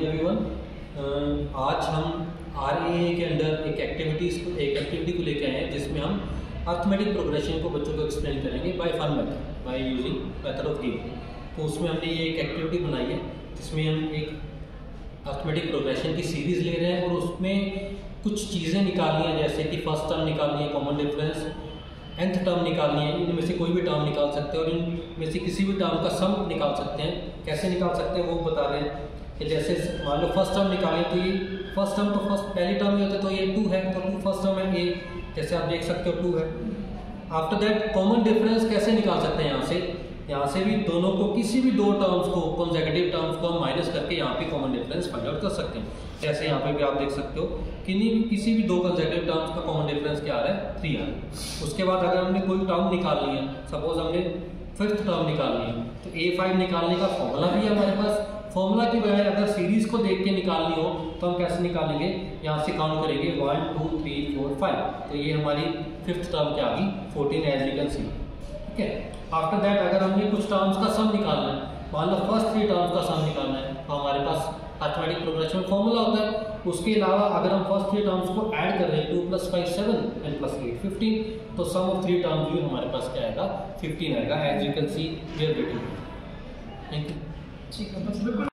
Everyone. आज हम RAA के अंदर एक एक्टिविटी को लेकर आए हैं जिसमें हम अर्थमेटिक प्रोग्रेशन को बच्चों को एक्सप्लेन करेंगे by fun method, by using method of game. तो उसमें हमने ये एक एक्टिविटी बनाई है जिसमें हम एक अर्थमेटिक प्रोग्रेशन की सीरीज़ ले रहे हैं और उसमें कुछ चीज़ें निकालनी है, जैसे कि फर्स्ट टर्म निकालनी है, कॉमन डिफरेंस, nth टर्म निकालनी है। इनमें से कोई भी टर्म निकाल सकते हैं और इनमें से किसी भी टर्म का सम निकाल सकते हैं। कैसे निकाल सकते हैं वो बता रहे हैं कि जैसे मान लो फर्स्ट टर्म निकालें तो ये फर्स्ट टर्म तो पहली टर्म ही होता है, तो ये 2 है, तो 2 फर्स्ट टर्म है, ये जैसे आप देख सकते हो 2 है। आफ्टर दैट कॉमन डिफरेंस कैसे निकाल सकते हैं, यहाँ से भी दोनों को, किसी भी दो टर्म्स को, कंसेक्यूटिव टर्म्स को हम माइनस करके यहाँ पे कॉमन डिफरेंस फाइंड आउट कर सकते हैं। जैसे यहाँ पे भी आप देख सकते हो कि किसी भी दो कंसेक्यूटिव टर्म्स का कॉमन डिफरेंस क्या आ रहा है, 3 आ रहा है। उसके बाद अगर हमने कोई टर्म निकालनी है, सपोज हमने 5th टर्म निकालनी है, तो A5 निकालने का फॉर्मूला भी है हमारे पास। फॉर्मूला की बजाय अगर सीरीज को देख के निकालनी हो तो हम कैसे निकालेंगे, यहाँ से काउंट करेंगे 1 2 3 4 5, तो ये हमारी 5th टर्म क्या आ गई 14 एज यू कैन सी। ठीक है। आफ्टर दैट अगर हमने कुछ टर्म्स का सम निकालना है, मान लो फर्स्ट 3 टर्म्स का सम निकालना है, तो हमारे पास अर्थमेटिक प्रोग्रेशन फॉर्मूला होता है। उसके अलावा अगर हम फर्स्ट 3 टर्म्स को ऐड कर रहे हैं, 2 + 5 7 and +8 15, तो सम ऑफ 3 टर्म्स भी हमारे पास क्या आएगा 15 आएगा, as you can see here. Thank you. ठीक है, बस बिल्कुल